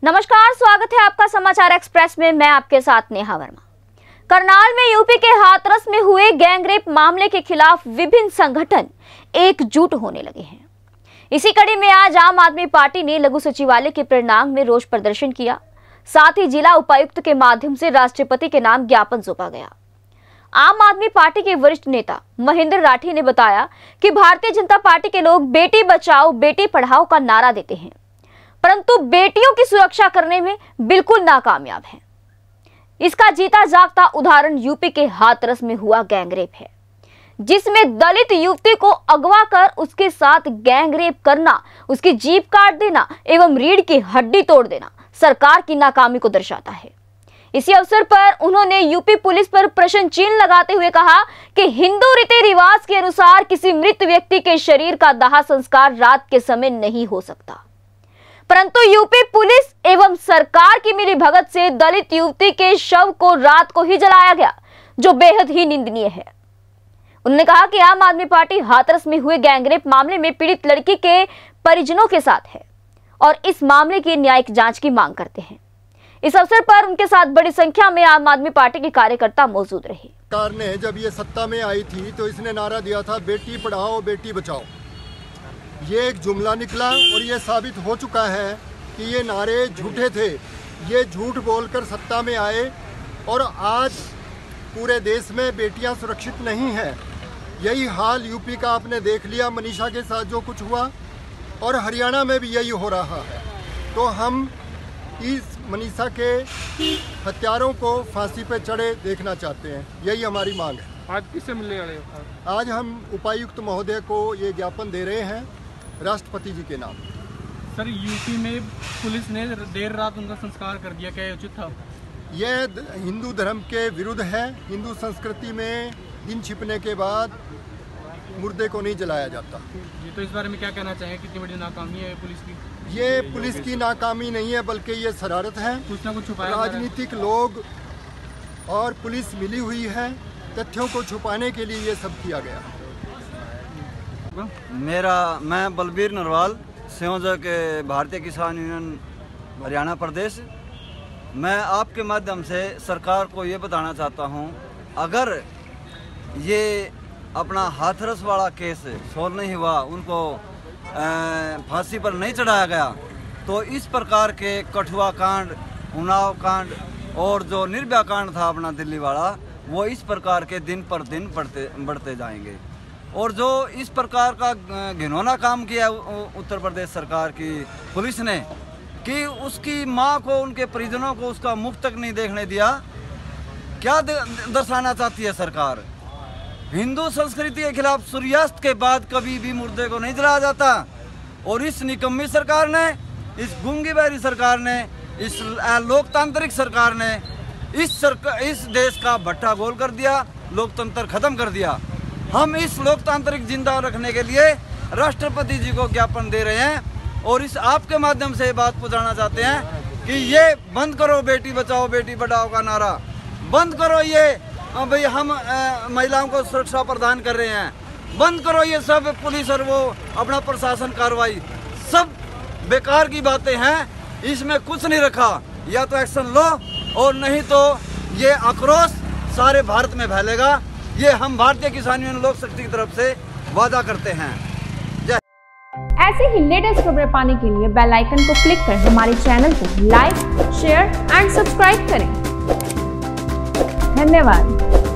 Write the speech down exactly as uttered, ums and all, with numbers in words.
नमस्कार, स्वागत है आपका समाचार एक्सप्रेस में। मैं आपके साथ नेहा वर्मा। करनाल में यूपी के हाथरस में हुए गैंगरेप मामले के खिलाफ विभिन्न संगठन एकजुट होने लगे हैं। इसी कड़ी में आज आम आदमी पार्टी ने लघु सचिवालय के प्रांगण में रोष प्रदर्शन किया। साथ ही जिला उपायुक्त के माध्यम से राष्ट्रपति के नाम ज्ञापन सौंपा गया। आम आदमी पार्टी के वरिष्ठ नेता महेंद्र राठी ने बताया कि भारतीय जनता पार्टी के लोग बेटी बचाओ बेटी पढ़ाओ का नारा देते हैं, परंतु बेटियों की सुरक्षा करने में बिल्कुल नाकामयाब है। इसका जीता जागता उदाहरण यूपी के हाथरस में हुआ गैंगरेप है, जिसमें दलित युवती को अगवा कर उसके साथ गैंगरेप करना, उसकी जीभ काट देना एवं रीढ़ की हड्डी तोड़ देना सरकार की नाकामी को दर्शाता है। इसी अवसर पर उन्होंने यूपी पुलिस पर प्रश्न चिन्ह लगाते हुए कहा कि हिंदू रीति रिवाज के अनुसार किसी मृत व्यक्ति के शरीर का दाह संस्कार रात के समय नहीं हो सकता, परंतु यूपी पुलिस एवं सरकार की मिलीभगत से दलित युवती के शव को रात को ही जलाया गया, जो बेहद ही निंदनीय है। उन्होंने कहा कि आम आदमी पार्टी हाथरस में हुए गैंगरेप मामले में पीड़ित लड़की के परिजनों के साथ है और इस मामले की न्यायिक जांच की मांग करते हैं। इस अवसर पर उनके साथ बड़ी संख्या में आम आदमी पार्टी के कार्यकर्ता मौजूद रहे। सरकार ने जब ये सत्ता में आई थी तो इसने नारा दिया था बेटी पढ़ाओ बेटी बचाओ। ये एक जुमला निकला और ये साबित हो चुका है कि ये नारे झूठे थे। ये झूठ बोलकर सत्ता में आए और आज पूरे देश में बेटियां सुरक्षित नहीं हैं। यही हाल यूपी का आपने देख लिया, मनीषा के साथ जो कुछ हुआ, और हरियाणा में भी यही हो रहा है। तो हम इस मनीषा के हत्यारों को फांसी पे चढ़े देखना चाहते हैं, यही हमारी मांग है। आज किससे मिलने वाले? आज हम उपायुक्त महोदय को ये ज्ञापन दे रहे हैं राष्ट्रपति जी के नाम। सर, यूपी में पुलिस ने देर रात उनका संस्कार कर दिया, क्या उचित था? यह हिंदू धर्म के विरुद्ध है। हिंदू संस्कृति में दिन छिपने के बाद मुर्दे को नहीं जलाया जाता। ये तो इस बारे में क्या कहना चाहेंगे? कितनी बड़ी नाकामी है पुलिस की? ये पुलिस की नाकामी नहीं है, बल्कि ये शरारत है। कुछ ना कुछ छुपाया। राजनीतिक लोग और पुलिस मिली हुई है, तथ्यों को छुपाने के लिए ये सब किया गया। मेरा मैं बलबीर नरवाल, संयोजक भारतीय किसान यूनियन हरियाणा प्रदेश। मैं आपके माध्यम से सरकार को ये बताना चाहता हूँ, अगर ये अपना हाथरस वाला केस सोल्व नहीं हुआ, उनको फांसी पर नहीं चढ़ाया गया, तो इस प्रकार के कठुआ कांड, उन्नाव कांड और जो निर्भया कांड था अपना दिल्ली वाला, वो इस प्रकार के दिन पर दिन बढ़ते बढ़ते जाएंगे। और जो इस प्रकार का घिनौना काम किया उत्तर प्रदेश सरकार की पुलिस ने, कि उसकी माँ को, उनके परिजनों को उसका मुख तक नहीं देखने दिया, क्या दर्शाना चाहती है सरकार? हिंदू संस्कृति के खिलाफ सूर्यास्त के बाद कभी भी मुर्दे को नहीं जलाया जाता। और इस निकम्मी सरकार ने, इस गूंगी बहरी सरकार ने, इस लोकतांत्रिक सरकार ने इस सरकार इस देश का भट्टा गोल कर दिया, लोकतंत्र खत्म कर दिया। हम इस लोकतांत्रिक जिंदा रखने के लिए राष्ट्रपति जी को ज्ञापन दे रहे हैं और इस आपके माध्यम से बात पहुंचाना चाहते हैं कि ये बंद करो बेटी बचाओ बेटी पढ़ाओ का नारा, बंद करो ये भाई हम आ, महिलाओं को सुरक्षा प्रदान कर रहे हैं, बंद करो ये सब पुलिस और वो अपना प्रशासन कार्रवाई, सब बेकार की बातें हैं। इसमें कुछ नहीं रखा। या तो एक्शन लो और नहीं तो ये आक्रोश सारे भारत में फैलेगा। ये हम भारतीय किसान यूनियन लोक शक्ति की तरफ से वादा करते हैं। ऐसे ही लेटेस्ट खबरें पाने के लिए बेल आइकन को क्लिक कर हमारे चैनल को लाइक, शेयर एंड सब्सक्राइब करें। धन्यवाद।